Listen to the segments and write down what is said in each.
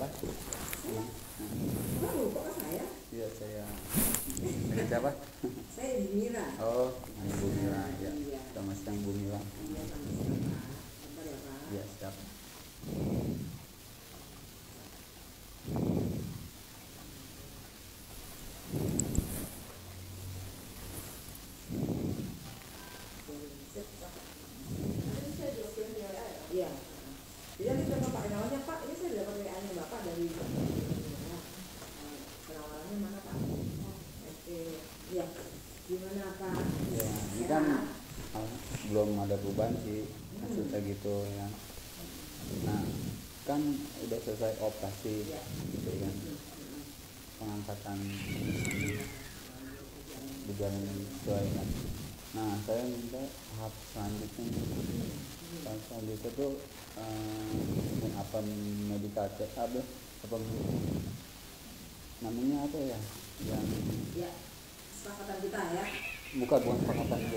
siapa? Lupa kan saya? Iya saya. Dengan siapa? Saya Mira. Oh, Bu Mira. Ya. Iya. Selamat siang Bu Mira. Iya, sama-sama. Bentar ya, Pak. Iya, siap. Iya. Jadi nanti kita Pak kenalannya Pak, ini saya dapat WA-nya Bapak dari kenalannya mana Pak? Oke, iya. Gimana Pak? Ya, ini kan belum ada perubahan sih maksudnya gitu ya. Nah, kan udah selesai operasi gitu kan. Pengangkatan berjalan sesuai kan. Nah, saya minta tahap selanjutnya tuh apa medikasi apa namanya apa ya yang Ya, kesepakatan kita ya. bukan kesepakatan itu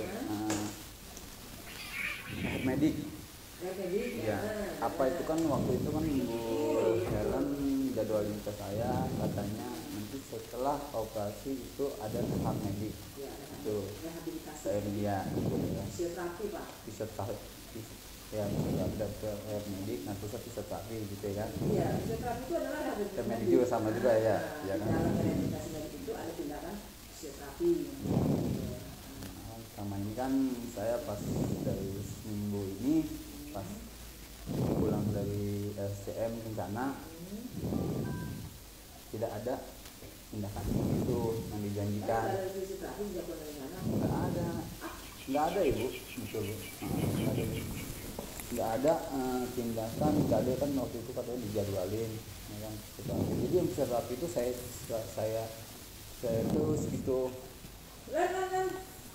medik Jadi ya apa itu kan waktu itu kan Bu Helen jadwalin ke saya katanya nanti setelah operasi itu ada tahap medik ya, itu rehabilitasi. saya dia Fisioterapi Pak. fisioterapi ya ada medik nah terus fisioterapi gitu ya. Iya, fisioterapi itu adalah rehabilitasi. Medik juga sama juga ya, ya kan. Dalam rehabilitasi medik itu ada tindakan fisioterapi. Sama ini kan saya pas dari seminggu ini pas pulang dari SCM Kencana tidak ada tindakan itu yang dijanjikan. Ada fisioterapi di Jawa Tengah. Nggak ada ibu, betul bu. Nggak ada tindakan, nggak ada kan waktu itu katanya dijadwalin, ya kan. Jadi yang fisioterapi itu saya terus gitu. Lan.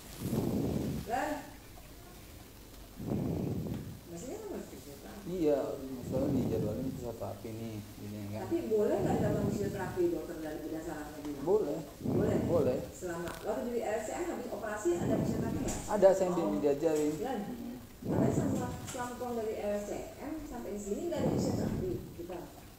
Maksudnya apa fisioterapi? Iya, misalnya dijadwalin fisioterapi nih, ini kan. Tapi boleh nggak dalam fisioterapi dokter dari berdasarkan bilang? Boleh. Boleh. Boleh. Selama waktu di RSCM habis operasi ada fisioterapi nggak? Ada saya diajarin. Lan, karena selama pulang dari RSCM sampai di sini nggak ada fisioterapi kita.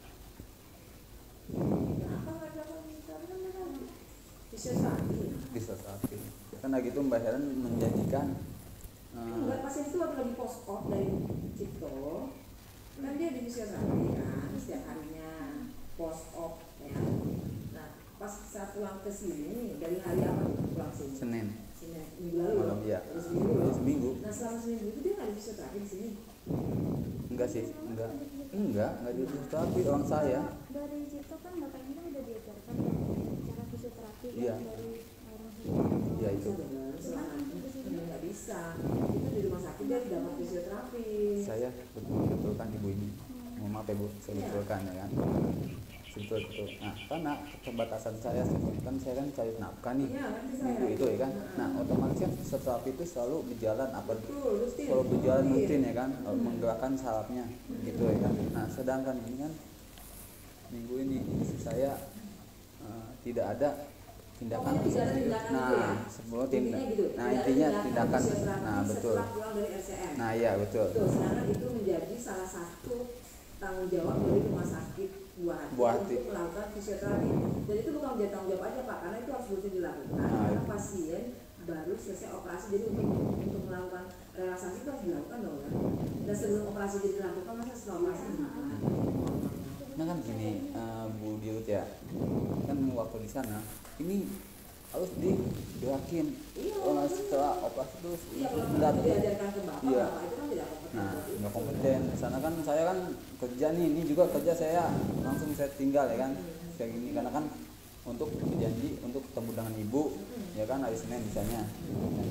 Kenapa nggak dapat fisioterapi? Kan ada fisioterapi. Fisioterapi. Karena gitu Mbak Helen menjanjikan. Enggak, pasien itu waktu lagi post op dari Cipto kan dia di fisioterapi kan setiap harinya post op ya. Nah pas saat pulang ke sini dari hari apa pulang sini? Senin Minggu lalu. malam ya. Terus minggu. Seminggu. Nah selama seminggu itu dia nggak di fisioterapi di sini. Enggak sih, enggak di fisioterapi orang saya. Dari situ kan bapak ini kan udah diajarkan cara fisioterapi Iya. dari orang Ya itu. Selama ini nggak bisa. Kita di rumah sakit dia dapat fisioterapi. Saya betulkan ibu ini. Mohon maaf ya Bu, saya betulkan ya kan. Betul. Nah, karena keterbatasan saya kan saya kan cari nafkah nih. Iya, ngerti saya. Minggu itu ya kan. Nah, otomatis kan fisioterapi itu selalu berjalan Rutin. kalau berjalan rutin ya kan, menggerakkan sarafnya gitu ya kan. Nah, sedangkan ini kan minggu ini istri saya tidak ada tindakan. Pokoknya tidak ada tindakan nah, itu ya? sebelum Intinya gitu. nah Tidak ada intinya tindakan tindakan. fisioterapi Nah, betul. setelah pulang dari RCM. Nah, iya betul. Betul, sedangkan itu menjadi salah satu tanggung jawab dari rumah sakit Buah Hati untuk melakukan fisioterapi. Dan itu bukan menjadi tanggung jawab aja Pak, karena itu harus rutin dilakukan. Karena pasien baru selesai operasi, jadi untuk melakukan relaksasi itu harus dilakukan dong kan. Dan sebelum operasi jadi dilakukan, masa setelah operasi dilakukan? Nah kan gini Bu Dirut ya, kan waktu di sana ini harus digerakin. Setelah operasi terus Iya, kalau diajarkan ke Bapak, iya. Bapak itu kan tidak kompeten. Nah, nggak kompeten. Sana kan saya kan kerja nih, ini juga kerja saya langsung saya tinggal ya kan, kayak gini karena kan untuk berjanji untuk ketemu dengan ibu, ya kan hari Senin misalnya. Nah,